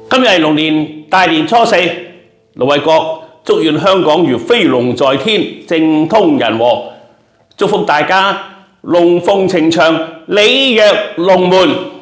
今日係龍年大年初四，盧衛國祝願香港如飛龍在天，政通人和，祝福大家龍鳳呈祥，鯉躍龍門。